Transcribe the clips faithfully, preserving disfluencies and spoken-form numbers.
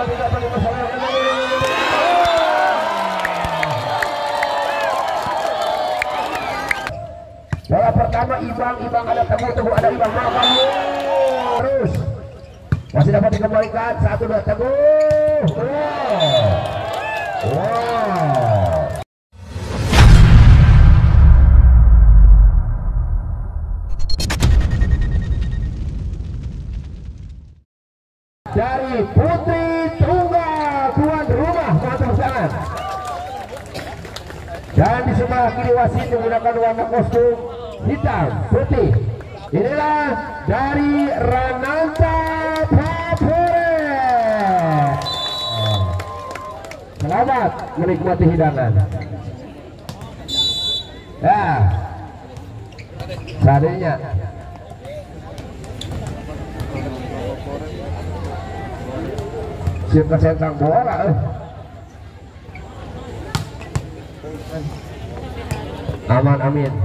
tidak bagi masalah. Bola pertama Ibang, Ibang ada Teguh, Teguh ada Ibang, makan terus masih dapat dikembalikan. Satu dua Teguh. Wow. Wow. Dari Putri Tunggal tuan rumah mantap sangat. Dan di sebelah kiri wasit menggunakan warna kostum hitam putih. Inilah dari Rananta Favorit. Selamat menikmati hidangan. Ya, seadanya. Siap kesentang bola. Eh. Aman amin.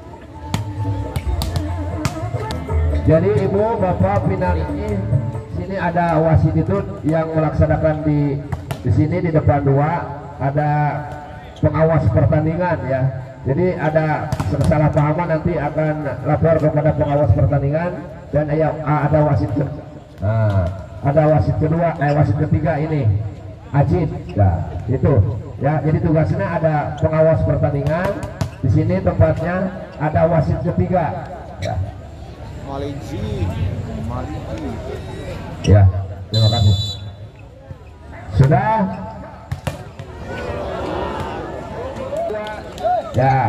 Jadi ibu bapak final ini sini ada wasit itu yang melaksanakan di di sini di depan dua ada pengawas pertandingan ya. Jadi ada kesalahpahaman nanti akan lapor kepada pengawas pertandingan dan ya, ada wasit ke, nah, ada wasit kedua eh wasit ketiga ini Ajit. Nah, itu ya. Jadi tugasnya ada pengawas pertandingan. Di sini tempatnya ada wasit ketiga. Ya. Maliji, Maliji. Ya, terima kasih. Sudah. Ya.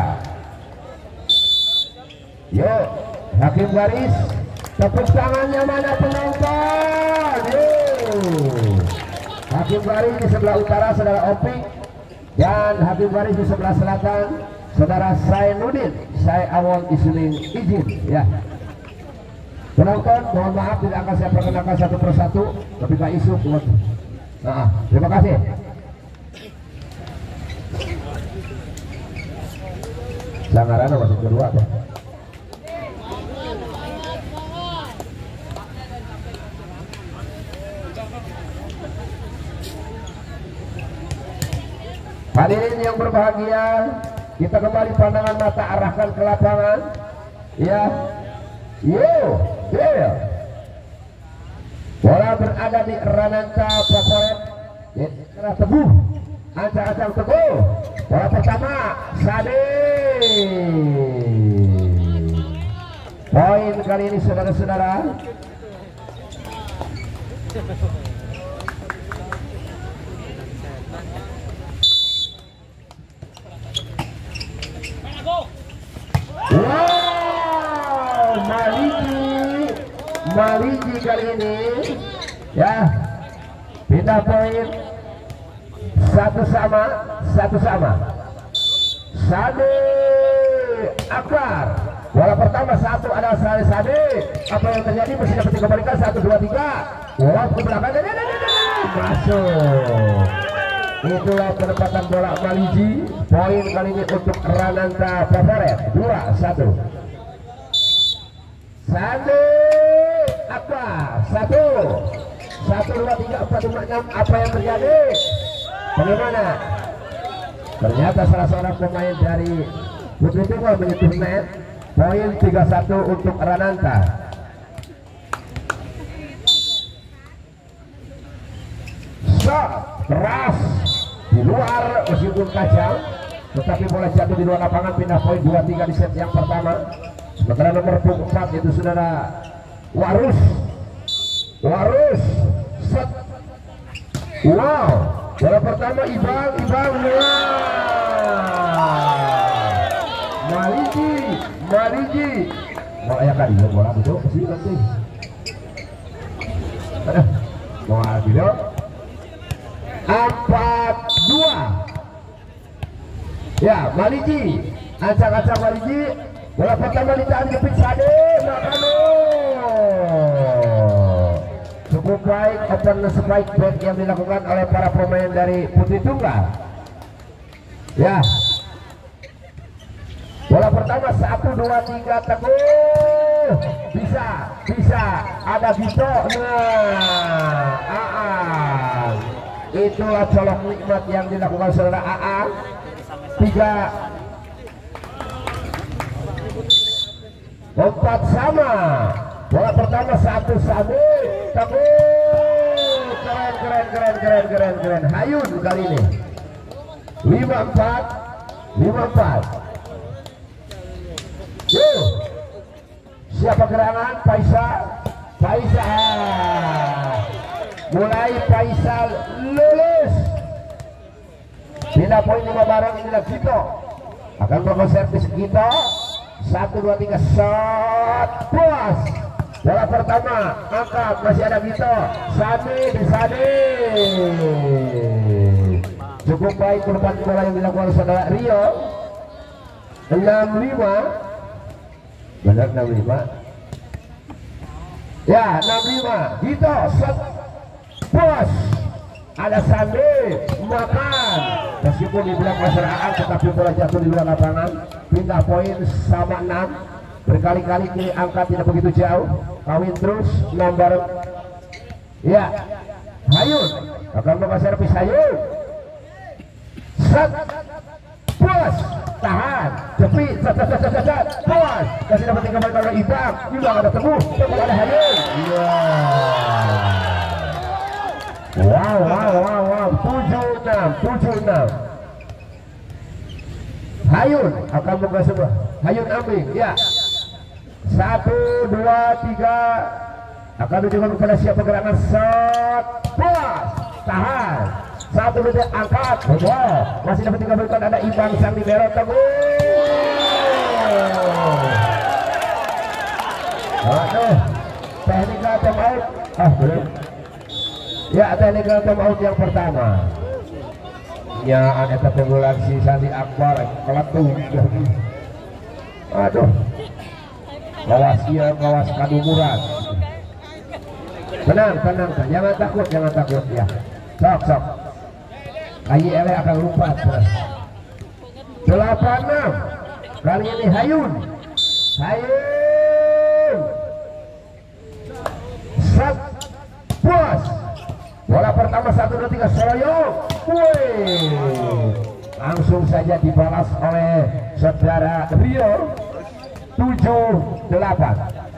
Yuk, hakim garis. Tepuk tangannya mana penonton? Yuk. Hakim garis di sebelah utara saudara Opik dan hakim garis di sebelah selatan saudara Sainuddin. Saya awal isuling izin ya. Penonton mohon maaf tidak akan saya perkenalkan satu persatu tapi gak isu buat. Nah, terima kasih. Sanggaran masih kedua tuh. Hadirin yang berbahagia, kita kembali pandangan mata arahkan ke lapangan. Ya, yo, yeah. Bola berada di Rananta Favorit. Kena Teguh, ancang-ancang Teguh. Bola pertama, Sade. Poin kali ini saudara-saudara. Wow, Maliji, Maliji kali ini ya pindah poin satu sama, satu sama. Sade Akbar, bola pertama satu adalah Sade Sade. Apa yang terjadi masih dapat dikembalikan satu dua tiga. Bola ke belakang, masuk. Itulah penempatan bola Maliji. Poin kali ini untuk Rananta Favorit dua satu. Sade Akbar satu satu dua tiga empat lima enam. Apa yang terjadi? Bagaimana? Ternyata salah seorang pemain dari Putri Tunggal menyentuh net. Poin tiga satu untuk Rananta. Shot keras di luar meskipun kacang, tetapi bola jatuh di luar lapangan. Pindah poin dua tiga di set yang pertama. Sementara nomor empat itu saudara Warus. Warus set. Wow, bola pertama Ibang, Ibang. Wow. Maliji, Maliji. Bola ya kali bola itu sih nanti. Ada. Bola video. Empat dua. Ya, Maliji. Ancang-ancang Maliji. Bola pertama ditahan kepik Sade. Makano. Cukup baik open spike back yang dilakukan oleh para pemain dari Putri Tunggal. Ya. Bola pertama satu dua tiga Teguh. Bisa, bisa. Ada Vito. Nah, Aan. itulah colok nikmat yang dilakukan saudara A A. Tiga empat sama. Bola pertama satu satu. Teguh, keren keren keren keren keren keren. Hayun kali ini. Lima empat, lima empat. Yo, siapa gerangan? Faisal, Faisal. Mulai Faisal lulus. Pindah poin lima barang inilah Gito. Akan melakukan servis Gito. Satu dua tiga shot. Puas. Bola pertama angkat, masih ada Gito. Sadi di Sadi. Cukup baik kurban bola yang dilakukan saudara Rio. enam lima. Benar enam lima. Ya enam lima. Gito shot. Puas. Ada Sandi makan meskipun di belakang masyarakat tetapi bola jatuh di luar lapangan. Pindah poin sama enam. Berkali-kali kiri angkat tidak begitu jauh. Kawin terus nomor ya Hayun akan membawa servis. Hayun set puas tahan jepit set set set set set puas kasih dapat tiga kali kalau Ibang juga ada temu temu ada Hayun. Wow wow wow wow tujuh enam tujuh enam. Hayun akan membawa sebuah Hayun ambil ya. Satu, dua, tiga. Akan ditunjukkan kepada siapa gerangan shot. Puas. Tahan. Satu menit angkat. Betul. Masih dapat tiga menit. Ada Ibang sang libero. Teguh. Aduh. Teknikal time out. Ah belum. Ya teknikal time out yang pertama. Ya ada keunggulan si Sandi Akbar. Keletung. Aduh. Kawas ia kawas kadumuran. Tenang tenang jangan takut jangan takut ya. Sok sok. K Y L akan lupa. Delapan enam. Kali ini Hayun. Hayun. Set. Puas. Bola pertama satu dua tiga Soyong. Wih. Langsung saja dibalas oleh saudara Rio. tujuh delapan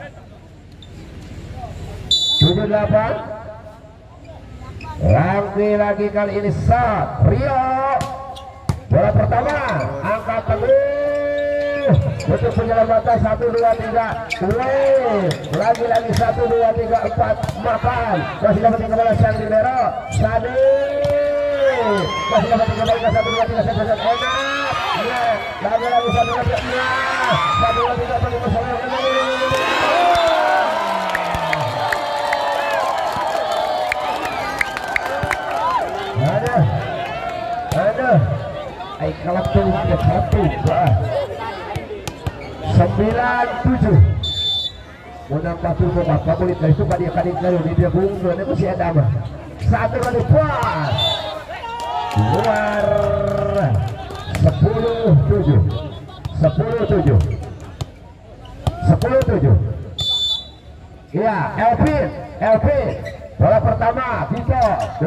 tujuh delapan. Lagi-lagi kali ini shot Rio. Bola pertama angkat teguh untuk penyelamatan satu dua tiga. Lagi-lagi satu dua tiga empat makan. Masih dapat tiga bola sang libero. Sadi masih dapat tiga bola satu dua tiga satu satu enak. Ya, lagi-lagi satu dua tiga. Satu dua tiga satu dua tiga. Ada, ada. Ay kalap tuh ke satu. Sembilan tujuh. Menang batu bola kabulit dari itu pada kali kali di dia bungsu ini masih ada mah. Satu kali puas. Luar. Sepuluh tujuh. Sepuluh tujuh. Sepuluh tujuh. Iya, Elvin, Elvin. Bola pertama, Vito.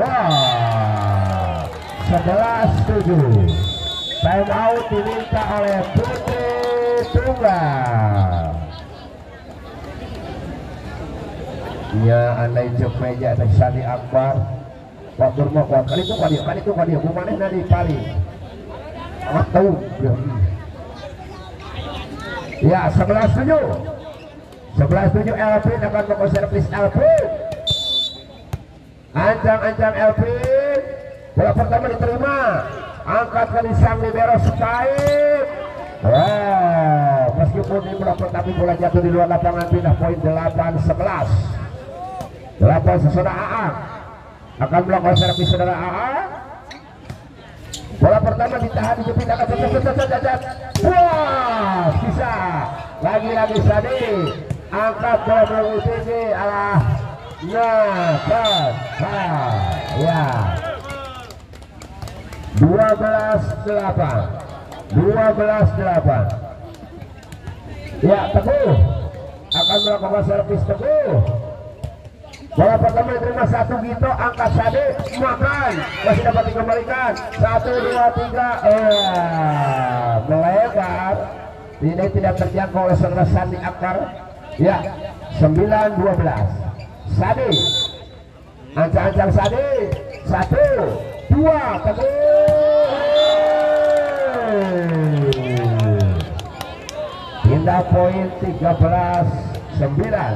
Sebelas tujuh. Time out diminta oleh Putri Tunggal. Iya, andai jok meja ada Sandi Akbar. Pak Burma kuat kali itu kali kali itu kali bumaneh nadi paling. Amat tahu. Ya, sebelas tujuh. Sebelas tujuh Elvin akan membawa servis Elvin. Ancang-ancang Elvin. Bola pertama diterima. Angkat kali sang libero Skype. Wow, meskipun di bola pertama bola jatuh di luar lapangan. Pindah poin delapan sebelas. delapan saudara A A akan melakukan servis saudara A A. Bola pertama ditahan dijepit akan cacat. Wah, bisa. Lagi-lagi Sadi angkat bola melalui tinggi alah. Nah, kan. Ya. dua belas delapan. dua belas delapan. Ya, Teguh akan melakukan servis Teguh. Bola pertama diterima satu Gito, angkat Sade, makan, masih dapat dikembalikan. Satu, dua, tiga, eh, melebar. Ini tidak terjangkau oleh saudara Sandi Akbar. Ya, sembilan dua belas. Sade, ancang-ancang Sade, satu, dua, teguh. Pindah poin tiga belas sembilan.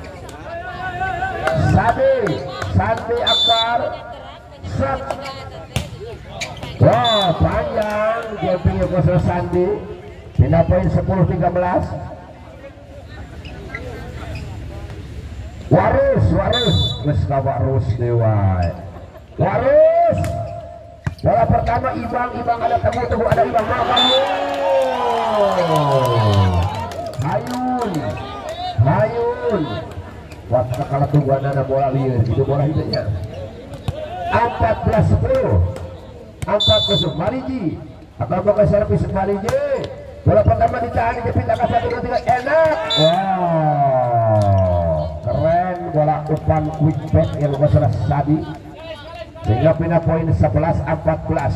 Sade, Sandi Akbar, set. Wah, panjang jumping kosong Sandi. Pindah poin sepuluh tiga belas. Warus, Warus, wes ka Warus dewa. Warus. Bola pertama Ibang, Ibang ada Teguh, Teguh ada Ibang. Hayun, Hayun. Waktu kalah tungguan ada bola liar, itu bola hidupnya. empat belas sepuluh. Empat kosong Mariji. Akan buka servis Mariji. Bola pertama ditahan, dipindah ke satu dua tiga, enak. Wow, keren bola umpan quick back yang masalah Sadi. Sehingga pindah poin sebelas empat belas.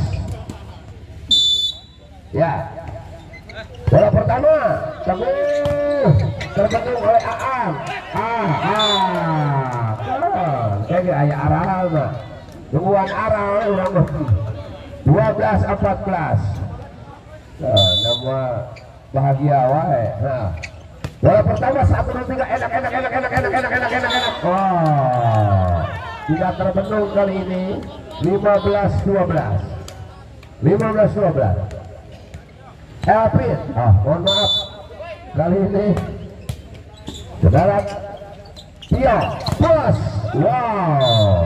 Ya. Bola pertama Teguh terbentuk oleh Aang. Ah, ah, kayak ayah aral mah. Tungguan aral orang ngerti. dua belas empat belas. Nah, nama bahagia wae. Nah. Bola pertama satu dua tiga, enak enak enak enak enak enak enak enak enak. Oh. Tidak terbendung kali ini. lima belas dua belas. lima belas dua belas. Elvin, ah, mohon maaf kali ini saudara Tio plus. Wow,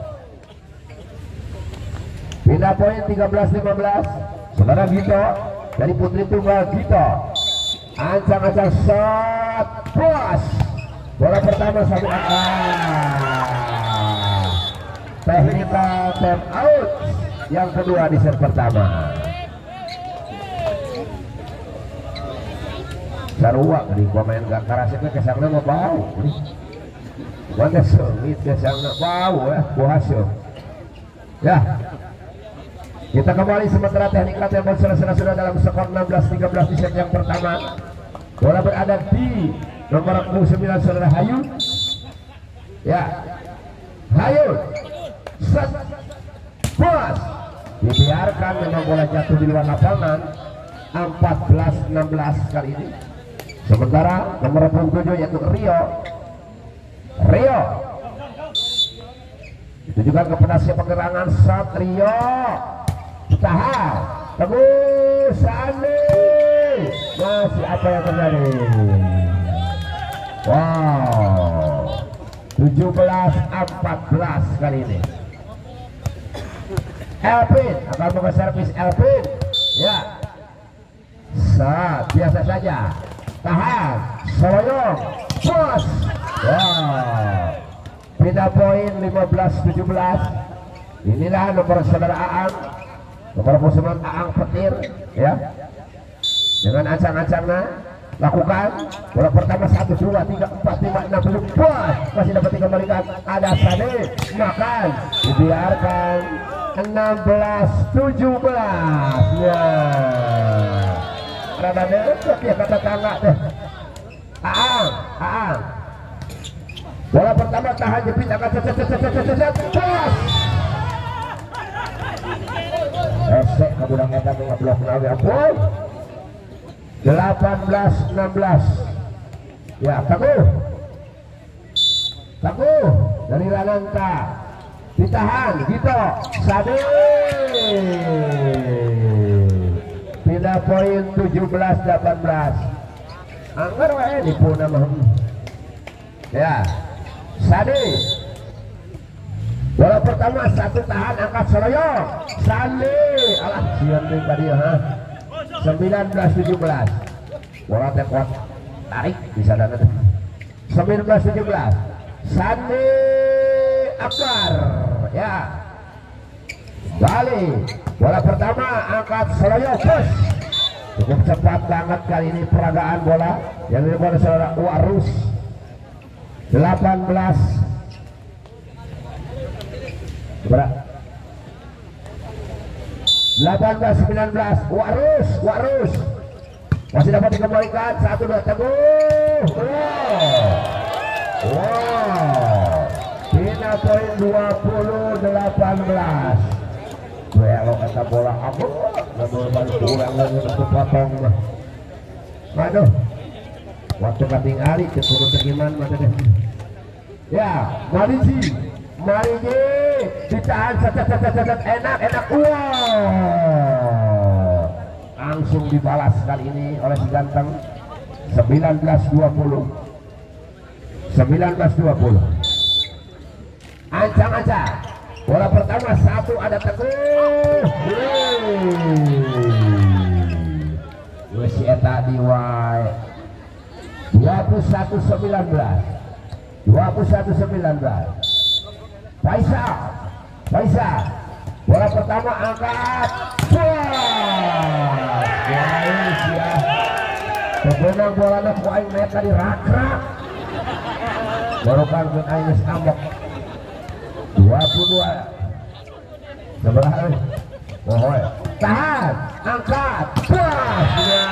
pindah poin tiga belas lima belas. Saudara Gito dari Putri Tunggal Gito, ancang-ancang shot plus. Bola pertama sampai akan technical time out yang kedua di set pertama. Sarua di pemain gak karasnya kesangna mau bau. Mana sengit kesangna bau ya, buhasil. Ya. Kita kembali sementara teknik latihan sudah dalam skor enam belas tiga belas di set yang pertama. Bola berada di nomor sembilan saudara Hayun. Ya. Hayun. Set. Pas. Dibiarkan memang bola jatuh di luar lapangan. empat belas enam belas kali ini. Sementara nomor tujuh yaitu Rio. Rio. Itu juga kepada siapa gerangan shot Rio. Tahan. Teguh Sandi. Masih apa yang terjadi? Wow. tujuh belas empat belas kali ini. Elvin akan buka servis Elvin. Ya. Saat biasa saja. Tahan, Soyong, bos. Wow. Pindah poin lima belas tujuh belas. Inilah nomor saudara Aang, nomor pasukan Aang Petir, ya. Dengan ancang-ancangnya lakukan bola pertama satu dua tiga empat lima enam tujuh, bos. Masih dapat dikembalikan. Ada Sade, makan, dibiarkan enam belas tujuh belas. Ya. Rada dekat ya kata tangga deh. Aang, Aang. Bola pertama tahan jepit akan pas. Esek kabudang eta ngablok nawe ampun. delapan belas enam belas. Ya, Teguh. Teguh dari Rananta. Ditahan gitu. Sade. Pindah poin tujuh belas delapan belas. Anggar wae dipuna mah. Ya. Sade. Bola pertama satu tahan angkat Soloyong. Sade. Alah sieun deui tadi ha. sembilan belas tujuh belas. Bola teh kuat tarik bisa dana teh. sembilan belas tujuh belas. Sade Akbar. Ya. Balik. Bola pertama angkat Soloyong push. Cukup cepat banget kali ini peragaan bola yang dilakukan oleh saudara Warus. delapan belas Berat. delapan belas sembilan belas. Warus, Warus. Masih dapat dikembalikan. Satu dua teguh. Wow. Wow. Pina poin dua puluh delapan belas. Kalau kata bola aku, nggak boleh balik pulang lagi untuk potong. Aduh. Waktu katingali keturun tegiman mata deh. Ya, Mariji, Mariji ditahan, cacat-cacat enak, enak, wow, langsung dibalas kali ini oleh si ganteng. sembilan belas dua puluh, sembilan belas dua puluh. Ancang-ancang, bola pertama satu ada teguh. Wes eta diwai. dua puluh satu sembilan belas, dua puluh satu sembilan belas. Faisal, Faisal, bola pertama angkat, wah, guys ya, kebenang bola nak kuain mereka di rakrak, baru kan kun Aines ambok, dua puluh dua, sebelah ini, oh, tahan, angkat, pas, ya.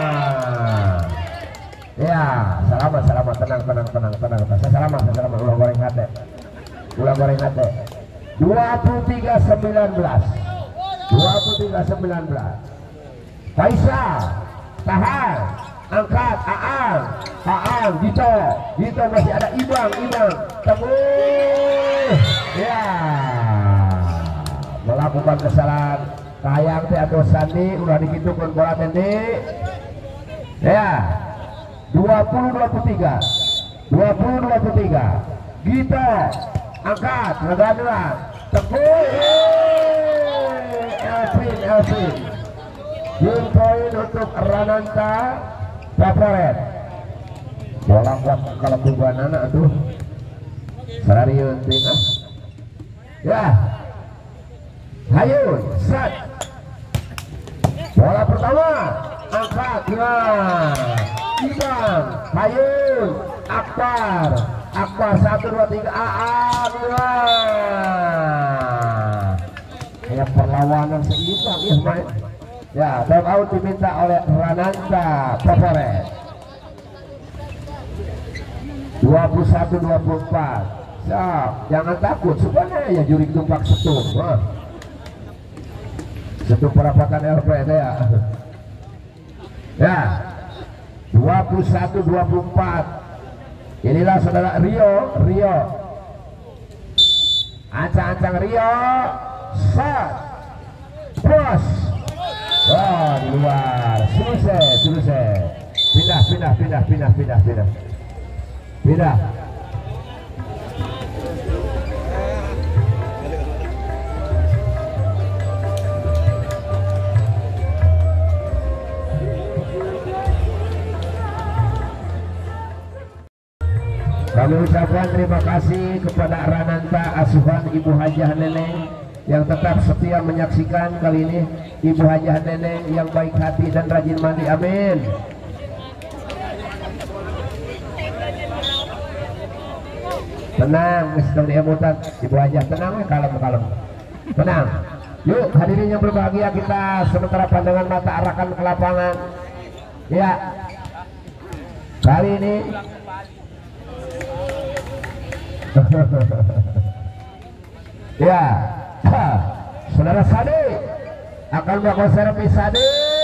Ya, selamat, selamat, tenang, tenang, tenang, tenang, saya selamat, saya selamat, ulah goreng hati, ulah goreng hati. dua puluh tiga sembilan belas, dua puluh tiga sembilan belas. Faisal, tahan, angkat, Aan, Aan, Gito, Gito masih ada Ibang, Ibang, teguh, ya, melakukan kesalahan, Kayang teh atau Sandi, udah dikitukan bola tende, ya. dua puluh dua puluh tiga, dua puluh dua puluh tiga. Gito angkat, regan-regan, teguh, Elvin, Elvin. Game point untuk Rananta Favoret. Bola kuat kalau tujuan anak tuh. Sarariun tinggal. Ya. Hayun, set. Bola pertama angkat, nah. Ibang, Hayun, Akbar, Akbar satu dua tiga, Aan, kayak perlawanan seimbang ya main. Ya, time out diminta oleh Rananta Favoret. dua puluh satu dua puluh empat. Siap, jangan takut, sebenarnya ya juri tumpak setup. Wah. Setup perapatan L P ya. Ya. dua puluh satu dua puluh empat. Inilah saudara Rio, Rio. Ancang-ancang Rio. Shot. Bos. Wah, di luar. Selesai, selesai. Pindah, pindah, pindah, pindah, pindah, pindah. Pindah. Kami ucapkan terima kasih kepada Rananta asuhan Ibu Hajah Neneng yang tetap setia menyaksikan kali ini. Ibu Hajah Neneng yang baik hati dan rajin mandi, amin. Tenang, mister Emutan, Ibu Hajah tenang, kalem kalem, tenang. Yuk hadirin yang berbahagia, kita sementara pandangan mata arahkan ke lapangan. Ya, kali ini ya, saudara Sade akan melakukan servis. Sade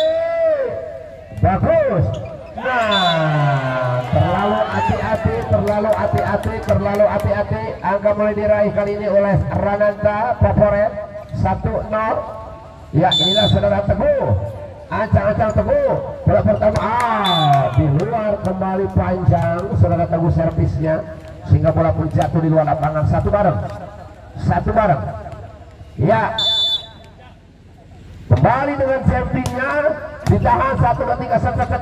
bagus. Nah, terlalu hati-hati, terlalu hati-hati, terlalu hati-hati. Angka mulai diraih kali ini oleh Rananta Favoret satu nol. Ya, inilah saudara Teguh, ancang-ancang Teguh. Bola pertama, ah, di luar kembali panjang saudara Teguh servisnya, sehingga bola pun jatuh di luar lapangan. Satu bareng, satu bareng. Ya, kembali dengan jumpingnya, ditahan satu dua tiga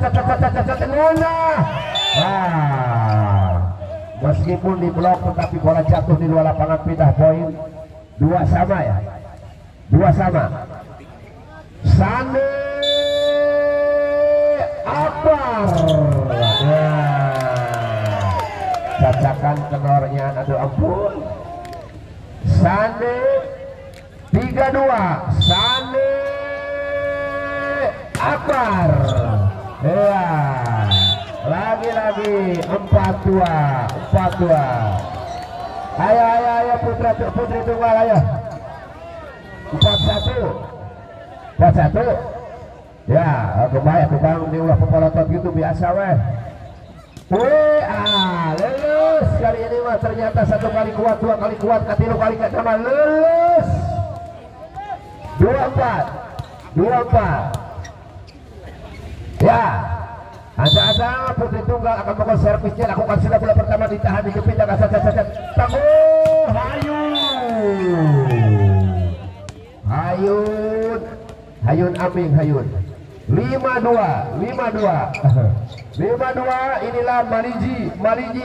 nah, meskipun di blok tetapi bola jatuh di luar lapangan. Pindah poin dua sama ya, dua sama. Sandi Akbar, cacakan kenornya, aduh ampun. Sandi tiga dua Sani Akbar. Ya, lagi-lagi empat dua empat dua. Ayo ayo ayo putra putri tunggal ayo. empat satu empat satu. Ya, aku baik aku bang diulah pepolotot gitu biasa weh. Wih, ah, lulus kali ini mah ternyata satu kali kuat, dua kali kuat, ketilu kali kata mah lulus. Dua empat, dua empat. Ya, asa-asa putri tunggal akan melakukan servisnya, lakukan sudah bola pertama ditahan dijepit dan asal saja. Tangguh, Hayun, Hayun, Hayun Aming Hayun. Lima dua, lima dua. lima dua inilah Mariji Mariji.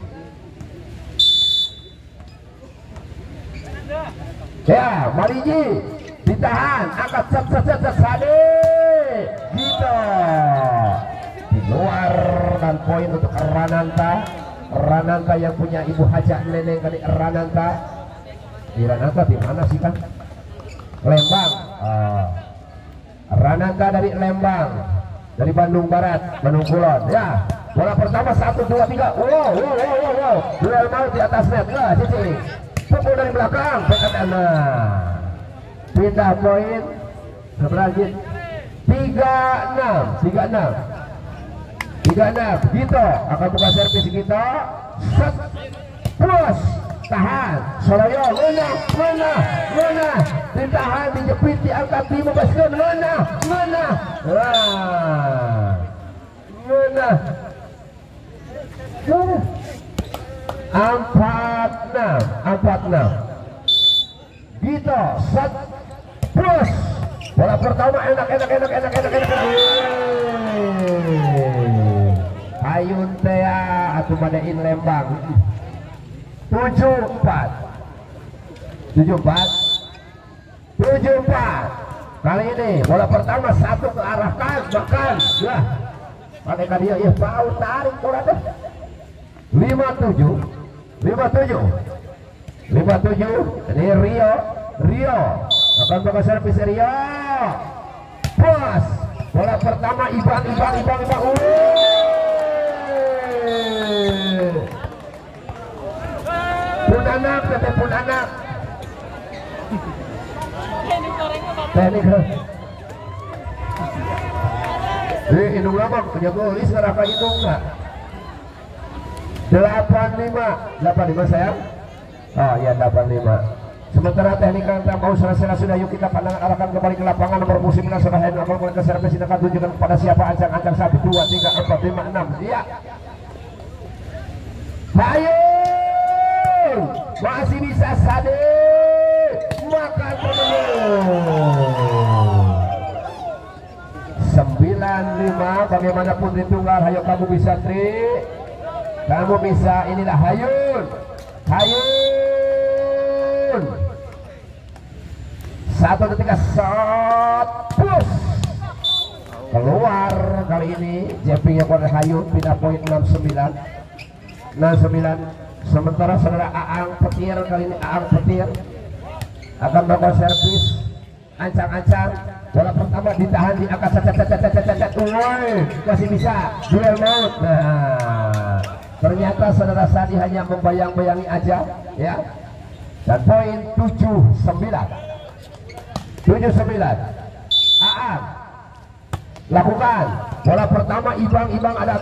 Ya, Mariji ditahan, angkat set set set set Sade gitu di luar, dan poin untuk Rananta. Rananta yang punya ibu hajah neneng kali Rananta. Di Rananta di mana sih kan? Lembang. Oh. Rananta dari Lembang, dari Bandung Barat, Bandung Kulon. Ya, bola pertama satu dua tiga. Wow, wow, wow, wow, wow. Duel mau di atas net. Ya, Cici. Pukul dari belakang. Pekatana. Pindah poin. Seberajit. Tiga enam, tiga enam, tiga enam. Gitu. Akan buka servis kita. Set. Plus. Tahan. Soloyo. Mana, mana, mana. Ditahan, dijepit, diangkat, dibebaskan. Mana, mana. Wah. Mana. Mana. Empat enam, empat enam. Gitu. Set. Plus. Bola pertama enak, enak, enak, enak, enak, enak. Hayun Tea atau Madain Lembang. Tujuh empat, tujuh empat, tujuh empat. Kali ini bola pertama satu ke arah kan, bahkan ya. Pakai kadia ya bau tarik bola deh. Lima tujuh, lima tujuh, lima tujuh. Ini Rio, Rio akan bakal servis Rio. Plus bola pertama Ibang, Ibang, Ibang, Ibang. Pun anak, teteh pun anak. Teknik. Eh, hidung lama punya golis neraka hidung nggak? Delapan lima, delapan lima sayang. Oh ya delapan lima. Sementara teknik yang mau selesai sudah, yuk kita pandang arahkan kembali ke lapangan. Nomor musim ini sudah hadir, akan mulai ke servis akan tunjukkan kepada siapa. Ancang-ancang satu, dua, tiga, empat, lima, enam. Iya. Ayo. Masih bisa Sade makan penuh. Sembilan lima. Bagaimanapun ditunggal, ayo kamu bisa Tri, kamu bisa. Inilah Hayun, Hayun. Satu ketika shot plus keluar. Kali ini jampingnya kepada Hayun. Pindah poin enam sembilan, enam sembilan. Sementara saudara Aang Petir, kali ini Aang Petir akan melakukan servis. Ancang-ancang, bola pertama ditahan, diangkat, cacat cacat cacat cacat. Woi, masih bisa duel maut. Nah, ternyata saudara Sadi hanya membayang-bayangi aja ya. Dan poin tujuh sembilan, tujuh sembilan. Aang lakukan bola pertama, Ibang, Ibang ada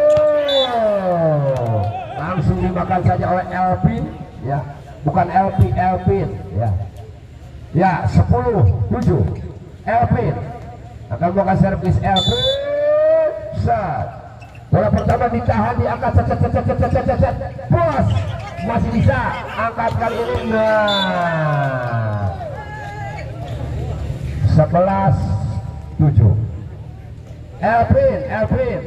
teguh. Langsung dimakan saja oleh Elvin ya, bukan Elvin, Elvin ya. Ya, sepuluh tujuh. Elvin akan makan servis. Elvin set. Bola pertama ditahan, diangkat, cet cet cet cet cet cet. Bos masih bisa angkat kali ini. Nah, sebelas tujuh. Elvin, Elvin,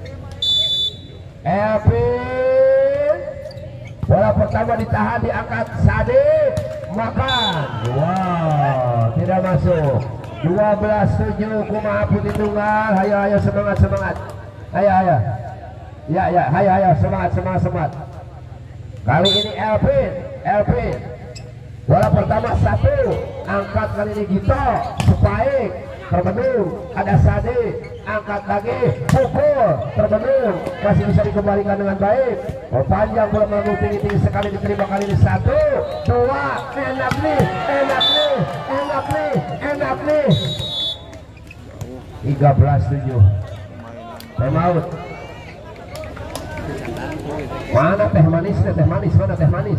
Elvin. Bola pertama ditahan, diangkat, Sade makan. Wow, tidak masuk. Dua belas tujuh. Kumaha Putih Tunggal. Ayo ayo semangat semangat. Ayo ayo. Ya ya, ayo ayo semangat semangat semangat. Kali ini Elvin, Elvin. Bola pertama satu. angkat kali ini Gito, Sepaik, terbendung, ada Sade, angkat lagi, pukul, terbendung, masih bisa dikembalikan dengan baik. Oh panjang bola melambung tinggi-tinggi sekali diterima kali ini satu, dua, enak nih, enak nih, enak nih, enak nih. tiga belas tujuh. Time out. Mana teh manis, teh manis, mana teh manis?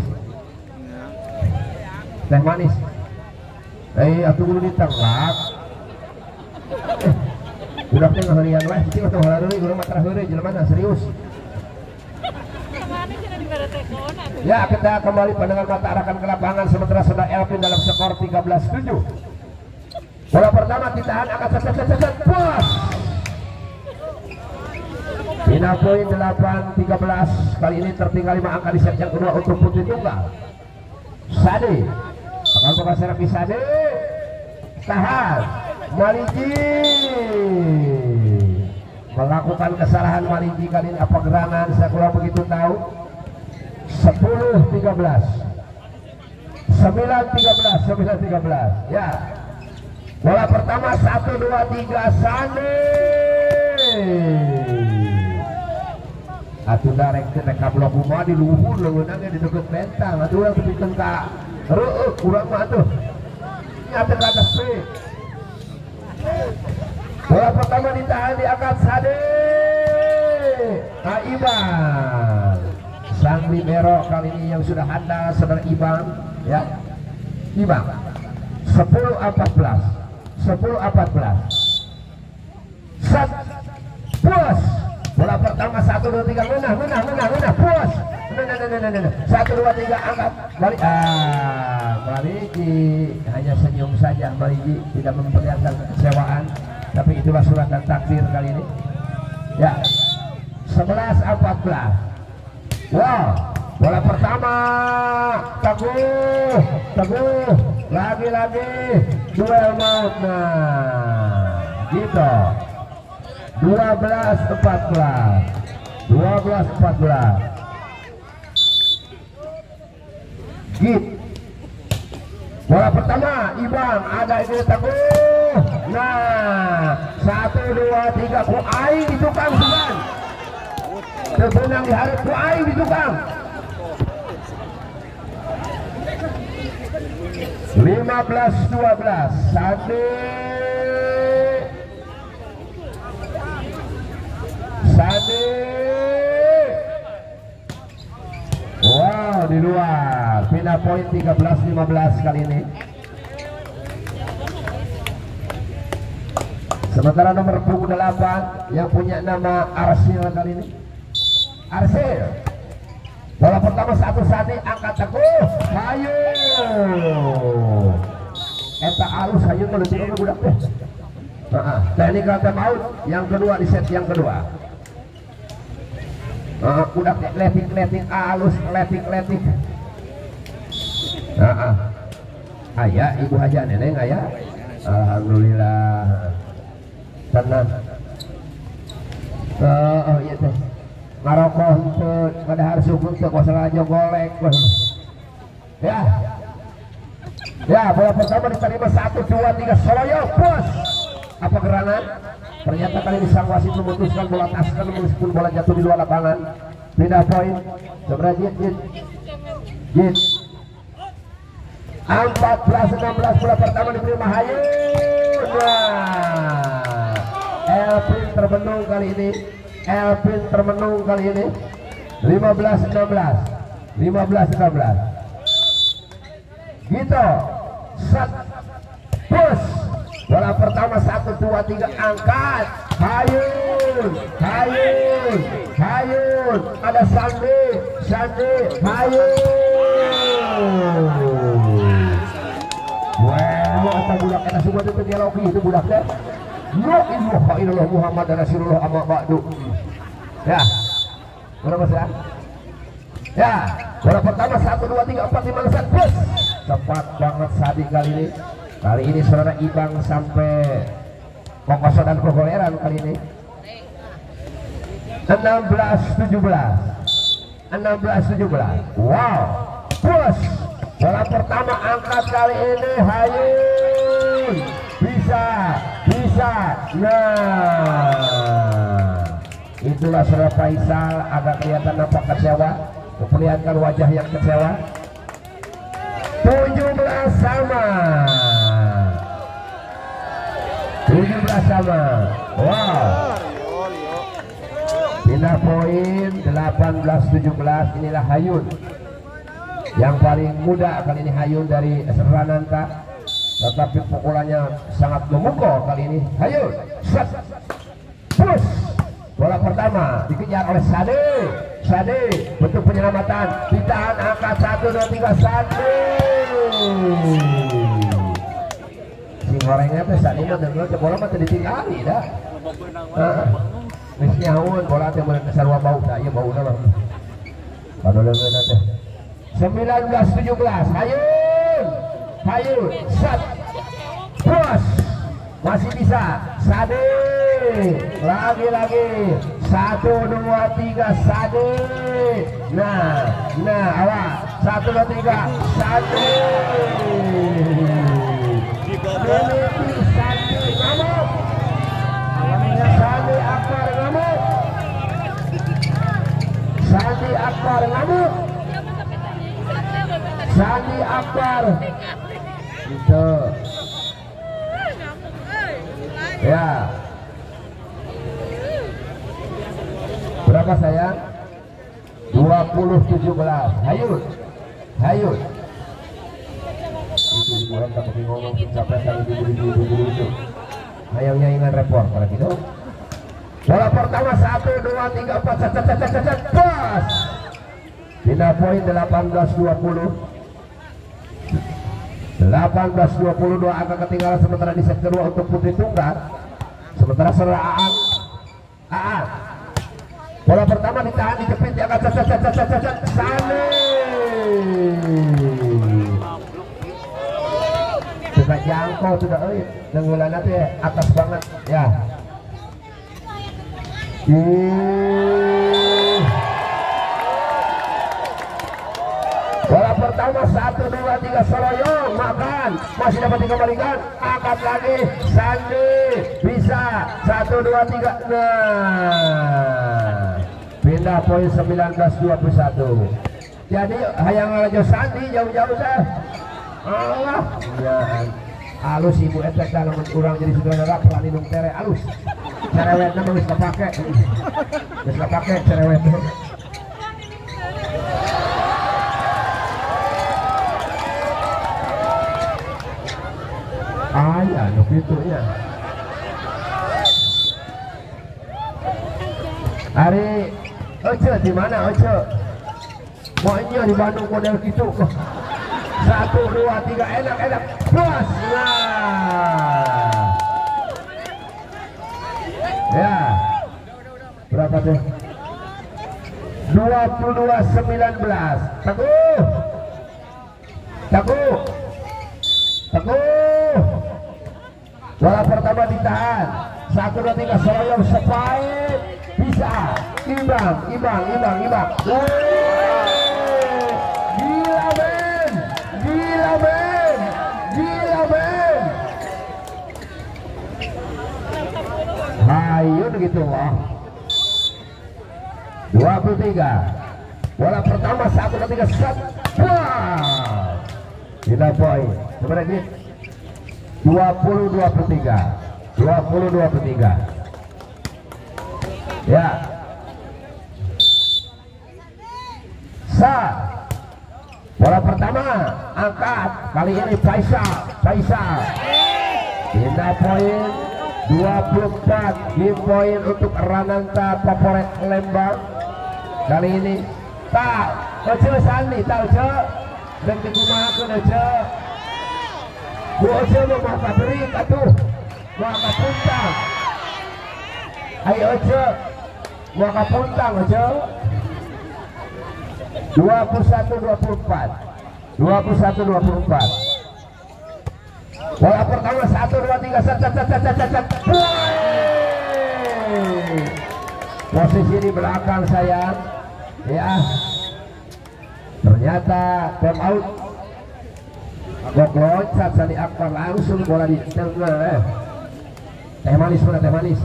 Teh manis. Eh, atuh guru ditangkap. Eh, udah teh ngaharian lah, sih atuh hareureuy guru mah terakhir jelema serius. Ya, kita kembali pandangan mata arahkan ke lapangan sementara sudah Elvin dalam skor tiga belas tujuh. Bola pertama ditahan angkat set set set set puas. Final poin delapan tiga belas. Kali ini tertinggal lima angka di set yang kedua untuk Putri Tunggal. Sade akan buka servis Sade, tahan Maliji melakukan kesalahan. Maliji kali ini apa gerangan saya kurang begitu tahu. Sepuluh tiga belas, sembilan tiga belas, sembilan tiga belas. Ya, bola pertama satu dua tiga Sade. Atuh darek teh ka blok rumah di luhur leunangnya di deket bentang. Atuh urang tepikeun ka reueuh kurang mah atuh. Nyata ka atas pe. Bola pertama ditahan diangkat Sade. Nah, Iban. Sang libero kali ini yang sudah handal saudara Iban ya. Iban. sepuluh empat belas. sepuluh empat belas. Set. Puas. Bola pertama satu dua tiga menang menang menang menang puas. Menang menang menang menang. satu dua tiga angkat balik. Ah, Mariji hanya senyum saja. Mariji tidak memperlihatkan kekecewaan, tapi itulah surat dan takdir kali ini. Ya. sebelas empat belas. Wow, bola pertama Teguh, Teguh lagi-lagi duel maut. Nah, gitu. dua belas empat belas, dua belas empat belas. Git. Bola pertama Ibang ada ini Teguh. Nah, satu dua tiga ku aing di tukang sugan. Terbenang di hari ku aing di tukang. lima belas dua belas. Sade Sade. Wow, di luar. Pindah poin tiga belas lima belas kali ini. Sementara nomor punggung delapan yang punya nama Arsil kali ini. Arsil. Bola pertama satu Sade angkat Teguh. Hayu. Eta alus hayu meluncur ke budak teh. Heeh, teknik time out yang kedua di set yang kedua. Uh, udah letik-letik alus letik-letik. Heeh. Aya ibu haja neneng aya. Alhamdulillah. Tenang. Uh, oh iya teh. Ngarokok henteu ngadahar suku teu kuasa golek. Ya. Ya, bola pertama diterima satu dua tiga Soloyo bos. Apa gerangan? Ternyata kali ini sang wasit memutuskan bola taskan meskipun bola jatuh di luar lapangan. Pindah poin. Coba Jit Jit Jit. empat belas enam belas bola pertama diterima Hayu. Nah, Elvin termenung kali ini. Elvin termenung kali ini. lima belas enam belas. lima belas enam belas. Gitu. Set. Push. Bola pertama satu dua tiga angkat. Hayun, Hayun, Hayun. Ada Sandi, Sandi, Hayun. Wow, apa budak kita semua itu dialogi itu budaknya. Ya ilaha illallah Muhammad Rasulullah amma ba'du. Ya. Berapa ya? Ya, bola pertama satu dua tiga empat lima enam plus. Cepat banget Sadi kali ini. Kali ini saudara Ibang sampai Kokoso dan Kogoleran kali ini. enam belas tujuh belas. enam belas tujuh belas. Wow. Plus. Bola pertama angkat kali ini Hayun. Bisa, bisa. Nah, itulah saudara Faisal agak kelihatan nampak kecewa, memperlihatkan wajah yang kecewa. tujuh belas sama. tujuh belas sama. Wow. Pindah poin delapan belas tujuh belas. Inilah Hayun yang paling muda kali ini, Hayun dari Serananta, tetapi pukulannya sangat memukul kali ini. Hayun set push. Bola pertama dikejar oleh Sade. Sade bentuk penyelamatan, ditahan, angkat satu dua tiga. Sade si gorengnya teh Sade mah dengar bola mah ditinggali dah. Heeh. Geus nyaun bola teh mun sarua bau da ieu bauna mah. Padoleungeunna teh. sembilan belas tujuh belas. Hayun. Hayun set push. Masih bisa Sade. Lagi-lagi satu dua tiga Sade. Nah, nah awas satu dua tiga Sade. Memiliki Sade ngamuk. Sade Akbar ngamuk. Sade Akbar ngamuk. Sade Akbar. Itu. Ya. Berapa sayang? dua puluh tujuh belas. Hayun. Hayun. Itu di bola tak ngomong capek kali dulu-dulu. Hayangnya ingat report pada gitu. Bola pertama satu dua tiga empat set set set set pas. Pindah poin delapan belas dua puluh. delapan belas dua puluh dua angka ketinggalan sementara di set kedua untuk putri tunggal. Sementara saudara Aan. Aan. Bola pertama ditahan, dijepit, diangkat, set set set set set Sane. Sudah jangkau sudah, euy, nenggulanna teh atas banget ya. Ih. Bola pertama satu dua tiga Soloyong makan, masih dapat dikembalikan, angkat lagi Sandi, bisa satu dua tiga. Nah, pindah poin sembilan belas dua puluh satu. Jadi hayang ngalajo Sandi jauh-jauh dah. Allah ya alus ibu etek dalam kurang jadi saudara pelan indung tere alus cerewetnya mah geus kapake geus kapake cerewetnya. Ah ya nu kitu nya. Ari Oce di mana Oce? Pokoknya di Bandung model gitu. Satu dua tiga enak enak plus. Nah. Ya. Berapa tuh? dua puluh dua sembilan belas. Teguh. Teguh. Teguh. Bola pertama ditahan. Satu dua tiga Soloyong sepain. Bisa. Imbang, imbang, imbang, imbang. Gila men. Gila men. Gila men. Hayun gitu wah. dua puluh tiga. Bola pertama satu dua tiga set. Wah. Kita poin. Sebenarnya gitu. dua puluh dua puluh tiga. dua puluh dua puluh tiga. Ya. Sa. Bola pertama angkat. Kali ini Faisal. Faisal. Pindah poin dua puluh empat. Game poin untuk Rananta Favorit Lembang. Kali ini tak. Oce Sandi tahu cek. Dan dikumahakeun Oce. Bu Oce mau kaberi atuh. Mau kapuntang. Ayo Oce. Mau kapuntang Oce. dua puluh satu dua puluh empat. dua puluh satu dua puluh empat. Bola pertama satu dua tiga set set set set set set. Posisi di belakang sayang. Ya. Ternyata time out. Gok loncat Sandi Akbar langsung bola di tengah. Eh. Teh manis mana teh manis?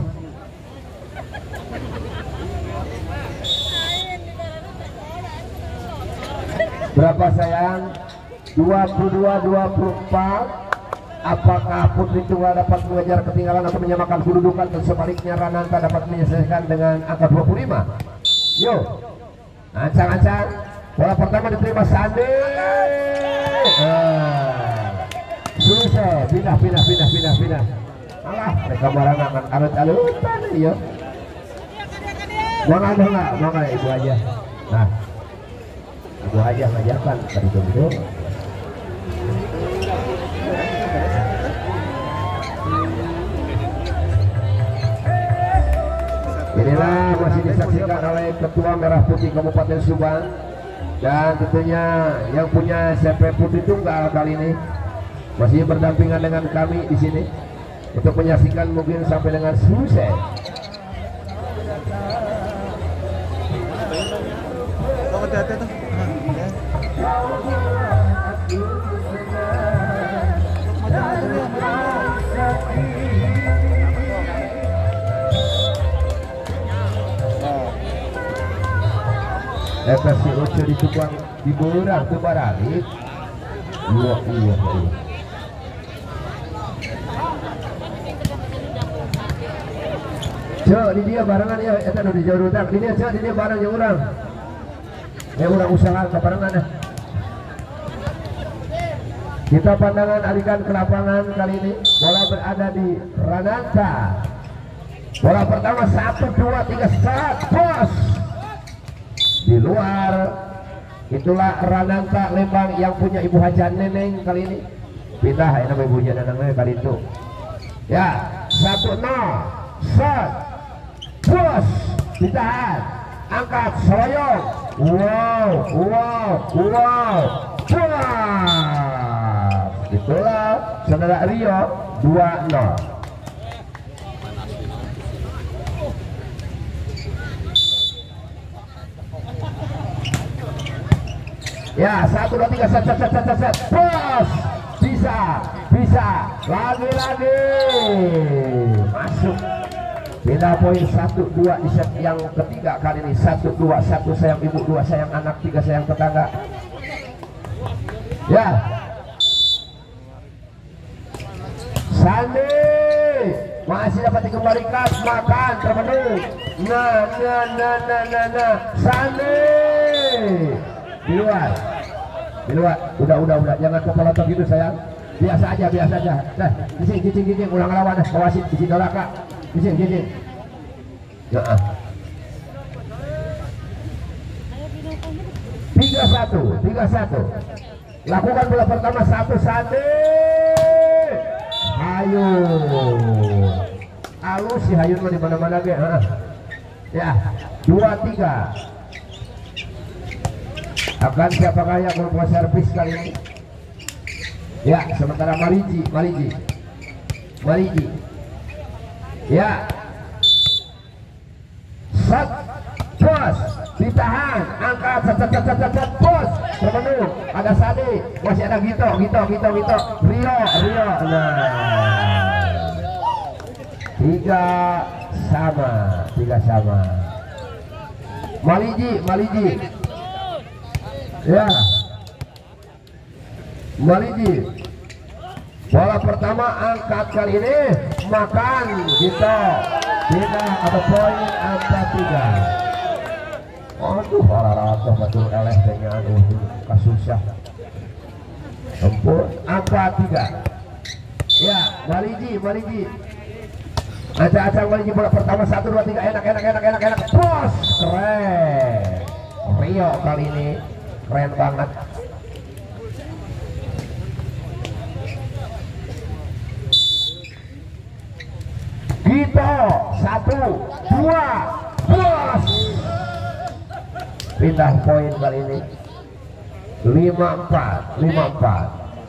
Berapa sayang? dua puluh dua dua puluh empat. Apakah Putri Tunggal dapat mengejar ketinggalan atau menyamakan kedudukan, dan sebaliknya Rananta dapat menyelesaikan dengan angka dua puluh lima? Yuk, ancang-ancang. Bola pertama diterima Sandi. Ah. Susah, pindah, pindah, pindah, pindah, pindah. Alah, mereka barangan alut-alutan ya. Mau nggak, mau nggak, mau nggak ibu aja. Nah, ibu aja ngajarkan tadi itu. Inilah masih disaksikan oleh Ketua Merah Putih Kabupaten Subang, dan tentunya yang punya C P Putri Tunggal kali ini masih berdampingan dengan kami di sini untuk menyaksikan mungkin sampai dengan selesai. Oh, hati-hati tuh. Eta si Ucu ditukang diberang ke baralik. Iya, iya, iya. Cok, di dia barangan ya, eta nu di jauh utang. Di dia cok, di dia barang yang urang. Ya urang usaha ke barangan ya. Kita pandangan alihkan ke lapangan kali ini. Bola berada di Rananta. Bola pertama satu dua tiga start, bos. Di luar, itulah Rananta Lembang yang punya Ibu Hajan Neneng kali ini. Pindah ya nama Ibu Hajan Neneng kali itu. Ya, satu nol, shot, bos, ditahan, angkat, seloyong, wow, wow, wow, bos. Itulah saudara Rio dua nol. Ya, satu dua tiga set set set set set, bos, bisa, bisa, lagi-lagi masuk. Beda poin satu dua di set yang ketiga kali ini. Satu dua, satu sayang ibu, dua sayang anak, tiga sayang tetangga. Ya, Sandi masih dapat dikembalikan, makan terpenuhi. Nah, nah, nah, nah, nah, nah, Sandi di luar, di luar, udah, udah, udah, jangan kepala begitu sayang, biasa aja, biasa aja. Nah, kising, kising, kising, ulang lawan, kawasin, kising doraka, kising, kising. Nah, tiga satu, tiga satu. Lakukan bola pertama satu Sandi. Ayo, alus si Hayun mah di mana-mana ge. Ya, dua tiga. Akan siapakah yang membuat servis kali ini? Ya, sementara Mariji, Mariji, Mariji. Ya, set, bos, ditahan, angkat, set, set, set, set, set, bos, terpenuh. Ada Sadi, masih ada Gito, Gito, Gito, Gito, Rio, Rio. Nah, tiga sama, tiga sama. Mariji, Mariji. Ya, Mariji. Bola pertama angkat kali ini, makan gitu. Tidak ada poin angka tiga. Aduh, olahraga betul eleh dengan aduh kasusah. Empur angka tiga. Ya, Mariji, Mariji. Acak-acak Mariji bola pertama satu dua tiga, enak enak enak enak enak. Bos, keren. Rio kali ini keren banget. Gito satu dua, bos. Pindah poin kali ini lima empat, lima empat,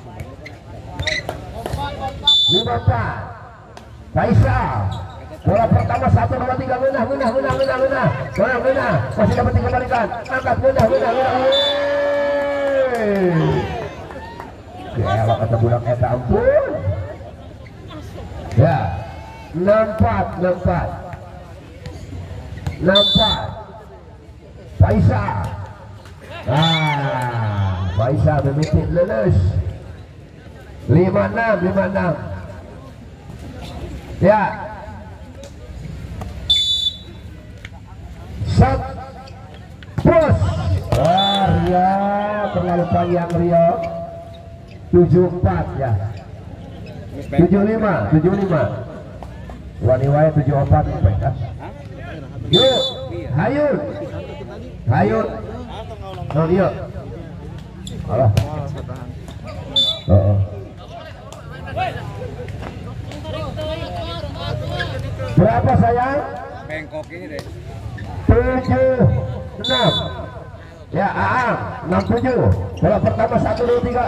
lima empat. Faisal bola pertama satu dua tiga, menah menah menah menah menah menah menah, masih dapat dikembalikan, angkat menah menah menah. Gelok kata budak eta ampun. Ya, nampak, nampak, nampak. Faisa, ah, Faisa memitik lulus. Lima enam, lima enam. Ya, shot, push. Ah, Rio terlalu panjang Rio. Tujuh empat ya. Tujuh lima, tujuh lima. Wani-wani tujuh empat. Yuk, hayun, hayun. Oh dia. Alah. Oh, oh. Berapa sayang? Bengkok ini deh. Tujuh enam. Ya, Aang enam tujuh. Bola pertama satu dua tiga.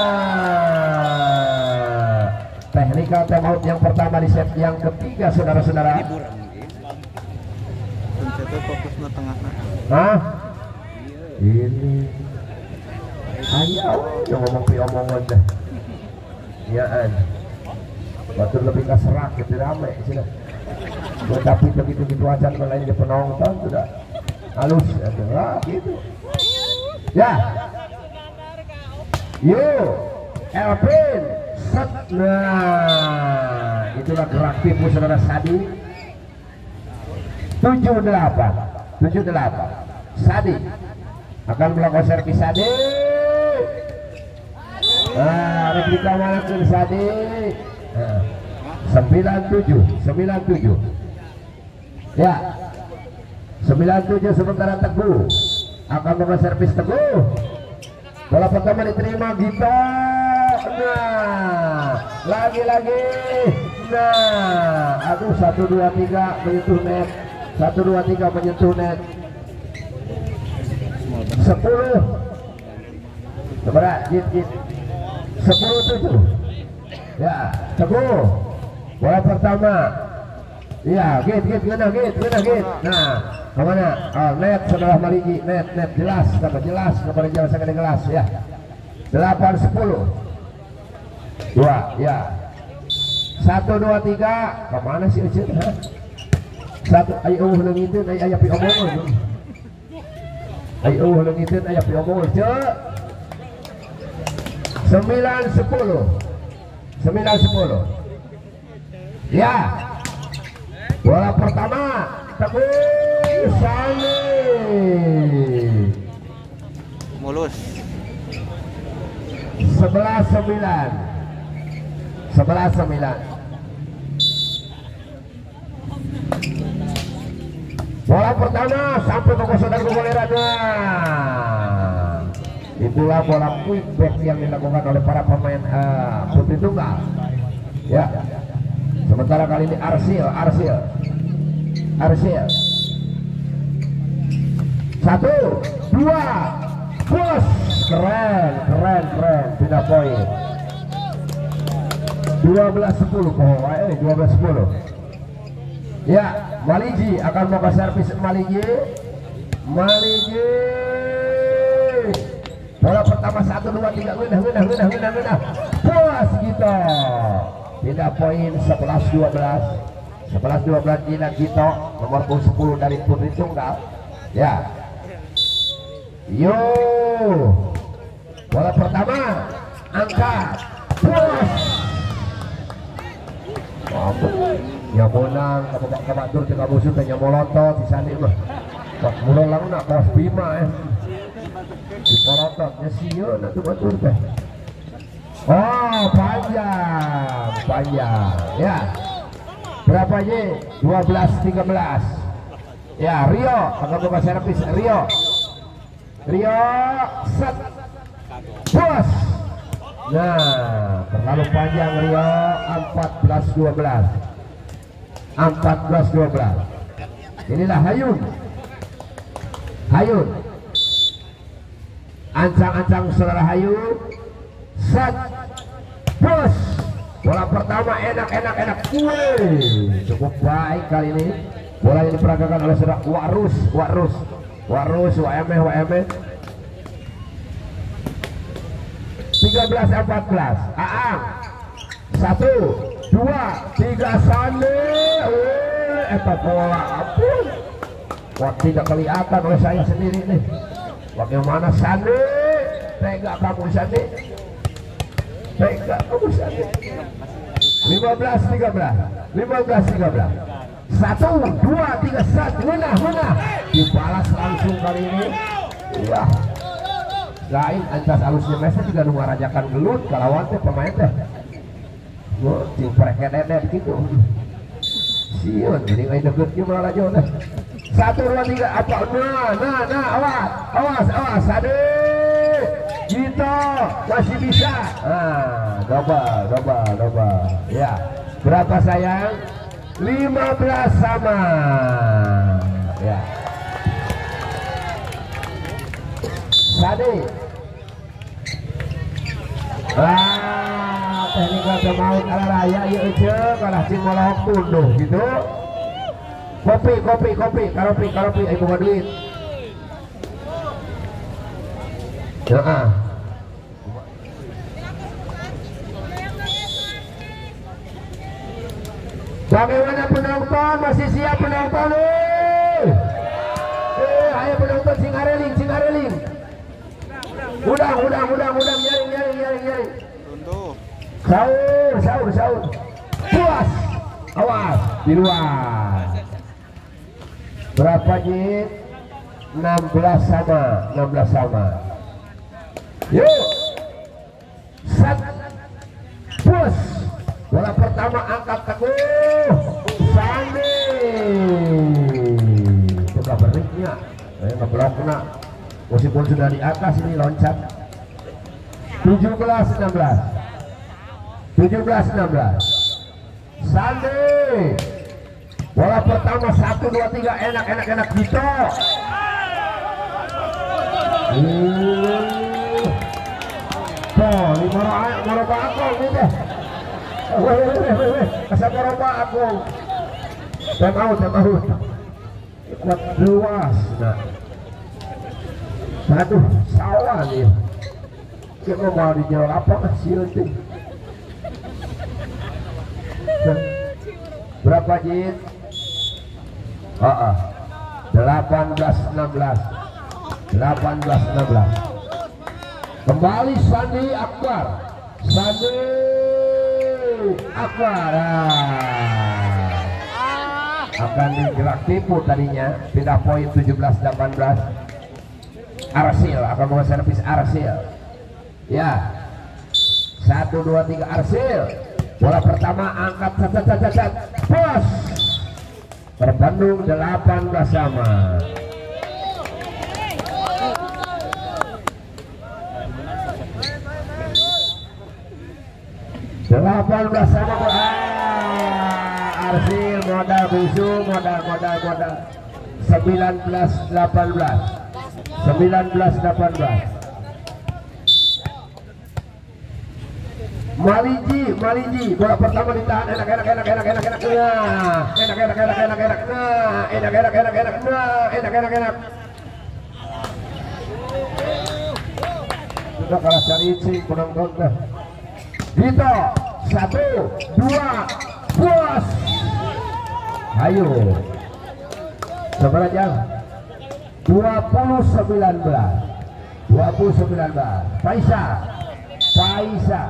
Nah, teknikal time out yang pertama di set yang ketiga, saudara-saudara. Pencetnya fokus na tengah na. Hah? Ini. Ayo, yang ngomong pi omongan deh. Ya, an. Batur lebih ke serak gitu rame sini. Tapi begitu-gitu aja kalau ini penonton sudah halus ya, gitu. Ya, yuk, Elvin, set, nah, itulah gerak tipu saudara Sadi. Tujuh delapan, tujuh delapan, Sadi akan melakukan servis Sadi. Nah, replika malakin Sadi. Nah, sembilan tujuh, sembilan tujuh. Ya, sembilan tujuh sementara Teguh akan membuat servis Teguh. Bola pertama diterima Gito. Nah, lagi-lagi. Nah, aduh, satu dua tiga menyentuh net. Satu dua tiga menyentuh net. Sepuluh. Seberat, jit jit. Sepuluh tujuh. Ya, Teguh. Bola pertama. Ya, git git gena git gena git. Nah, kemana? Oh, net setelah Maligi, net net jelas, dapat jelas kepada jalan sangat jelas ya. Delapan sepuluh. Dua, ya. Satu dua tiga. Kemana sih Ucin? Satu, ayo uh lengitin, ayo ayo pi omong. Ayo uh lengitin, ayo pi omong. Cek. Sembilan sepuluh. Sembilan sepuluh. Ya. Bola pertama Teguh Sani Mulus. Sebelas sembilan. Sebelas sembilan. Bola pertama sampai ke kosan golerannya. Itulah bola quick back yang dilakukan oleh para pemain uh, putri tunggal. Ya. Sementara kali ini Arsil, Arsil, Arsil. Satu, dua, push, keren, keren, keren, tidak poin. Dua belas sepuluh, oh, eh, dua belas sepuluh. Ya, Maligi akan mau ke servis Maligi, Maligi. Bola pertama satu, dua, tiga, winah, winah, winah, winah, winah, push gitu. Tidak poin sebelas dua belas. sebelas dua belas Gina Gito nomor sepuluh dari putri tunggal. Ya. Yo. Bola pertama angkat. Push. Mampus. Ya menang kabak-kabak tur ke musuh tanya molotot di sana mah. Pak murah lang nak bos Bima eh. Di molototnya sieun atuh batur teh. Oh, panjang, panjang, ya. Berapa J? dua belas tiga belas. Ya, Rio akan buka servis Rio. Rio set. Push. Nah, terlalu panjang Rio. Empat belas dua belas. Empat belas dua belas. Inilah Hayun. Hayun. Ancang-ancang saudara Hayun. Set, push. Bola pertama enak enak enak. Wih, cukup baik kali ini. Bola yang diperagakan oleh saudara Warus, Warus, Warus, W M W M. tiga belas empat belas. Aang satu dua tiga Sandi. Oh, eta bola ampun. Wah, tidak kelihatan oleh saya sendiri nih. Bagaimana Sandi? Tega kamu Sandi. Tega kamu Sandi. lima belas tiga belas. lima belas tiga belas. Satu dua tiga satu. Menang menang. Dibalas langsung kali ini. Iya. Lain antas alusnya mesnya juga nu ngarajakan gelut kalawan teh pemain teh. Wah, tim perekedet gitu. Sieun jadi ngai deket kieu malah rajo teh. Satu dua tiga apa? Nah, nah, nah, awas, awas, awas, aduh, gitu, masih bisa. Nah, double, double, double. Ya, berapa sayang? lima belas sama. Ya. Sadi. Ah, teknik gak mau kalah raya, ya aja, kalah cing malah punduh gitu. Kopi, kopi, kopi, karopi, karopi, ayo bawa duit. Ya. Bagaimana penonton? Masih siap penonton? Eh, eh ayo penonton singareling, singareling. Udang, udang, udang, udang, nyaring, nyaring, nyaring, nyaring. Runtuh. Sahur, sahur, sahur. Puas, awas di luar. Berapa Jit? enam belas sama, enam belas sama. Yuk. Set. Puas. Bola pertama angkat teguh. Sandi. Coba beriknya. Eh, ngebloknya. Meskipun sudah di atas ini loncat. tujuh belas enam belas. tujuh belas enam belas. Sandi. Bola pertama satu dua tiga enak enak enak gitu. Uh. Tuh, ini moro moro aku gitu. Weh weh weh weh. Asa moro aku. Time out, time out. Kuat luas. Nah. Aduh, sawah nih. Kita mau dijawab apa kecil tuh? Berapa Jit? Oh, oh. delapan belas enam belas. delapan belas enam belas. Kembali Sandi Akbar. Sandi Akbar. Ah. Akan digerak tipu tadinya. Pindah poin tujuh belas delapan belas. Arsil akan mau servis Arsil. Ya. Satu dua tiga Arsil. Bola pertama angkat cat cat cat cat. Pos. Terbandung delapan belas sama. delapan belas sama. Ah, Arsil modal bisu, modal modal modal. sembilan belas delapan belas. sembilan belas delapan belas. Maliji, Maliji, bola pertama ditahan, enak enak enak enak enak enak, nah, enak enak enak enak enak, nah, enak enak enak enak, nah, enak enak enak. Sudah kalah cari cing penonton dah. Dito, satu, dua, puas. Ayo, coba aja. Dua puluh sembilan belas, dua puluh sembilan belas. Faisa, Faisa.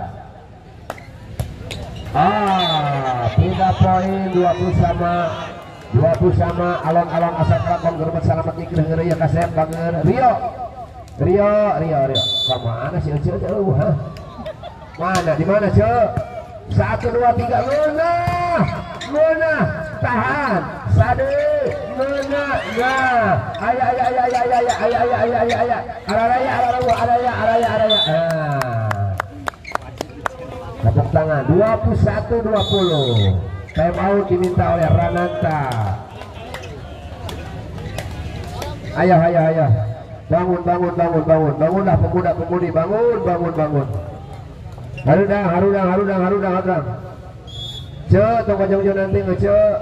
Ah, pindah poin dua puluh sama, dua puluh sama. Alon-alon asal kelakon gerbet selamat nikah ngeri ya kasep banger. Rio, Rio, Rio, Rio. Kemana sih Cio jauh? Hah? Mana? Di mana Cio? Satu dua tiga, Luna, Luna, tahan, Sadi, Luna, nah, ayah, ayah, ayah, ayah, ayah, ayah, ayah, ayah, ayah, ayah, araya, araya, araya, araya, araya, ah. Tepuk tangan. Dua puluh satu dua puluh. Time out diminta oleh Rananta. Ayo ayo ayo. Bangun bangun bangun bangun. Bangunlah pemuda pemudi, bangun bangun bangun. Harudang harudang harudang harudang harudang. Cek tunggu jauh-jauh nanti ngecek.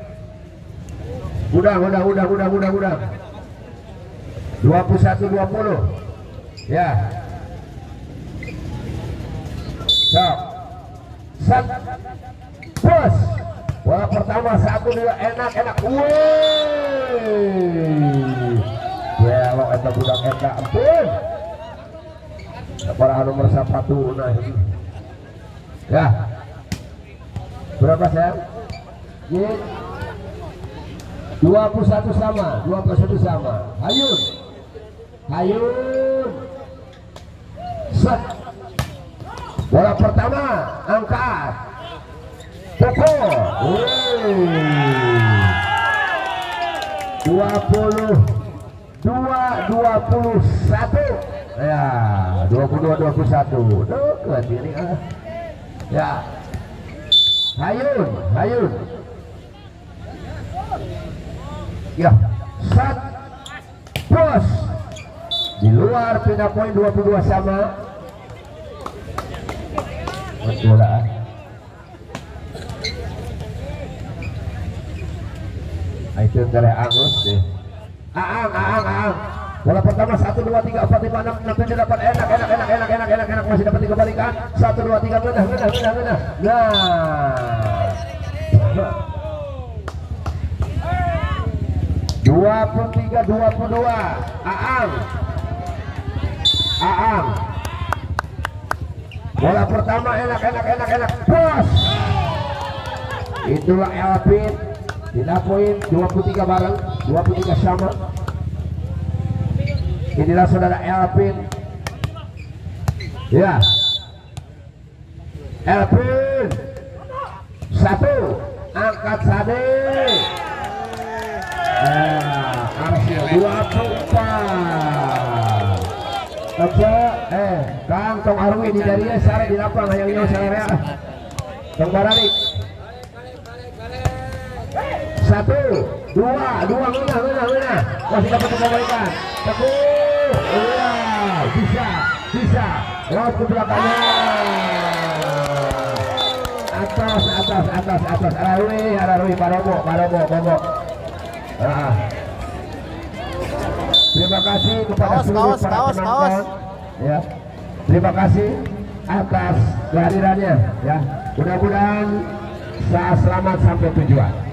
Udah udah udah udah udah udah. Dua puluh satu dua puluh. Ya. Sok. Set. Push. Bola pertama satu dua enak enak. Wih. Belok eta budak eta ampun. Para nomor satu nah ini. Ya. Berapa sen? Ini dua puluh satu sama, dua puluh satu sama. Hayun. Hayun. Set. Bola pertama angkat. Poko. dua puluh dua dua puluh satu. Ya, dua puluh dua dua puluh satu. Dekat ini ah. Ya. Hayun, Hayun. Ya, set. Push. Di luar pindah poin dua puluh dua sama. Bola. Itu dari Agus deh. Aang, Aang, Aang. Bola pertama satu dua tiga empat lima enam enam tujuh delapan enak enak enak enak enak enak enak masih dapat tiga balikan satu dua tiga menah menah menah menah. Nah. dua puluh tiga dua puluh dua Aang. Aang. Bola pertama enak enak enak enak. Push. Itulah Elvin. Tidak poin dua puluh tiga bareng, dua puluh tiga sama. Inilah saudara Elvin. Ya. Elvin. Satu. Angkat Sade. Eh, Arsil dua puluh empat. Aja eh Kang Tong Arwi di dari sare di lapang hayang nyawa sare. Tong Baralik. Satu, dua, dua menang, menang, menang. Masih dapat kembalikan. Teguh, iya, bisa, bisa. Laut ke belakangnya. Atas, atas, atas, atas. Arawi, Arawi, Parobo, Parobo, Bobo. Ah. Terima kasih kepada Kaos, seluruh kaos, para kaos, penonton. kaos. Ya, terima kasih atas kehadirannya. Ya, mudah-mudahan selamat sampai tujuan.